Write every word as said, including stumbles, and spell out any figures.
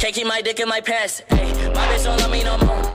Can't keep my dick in my pants. Ay, my bitch don't love me no more.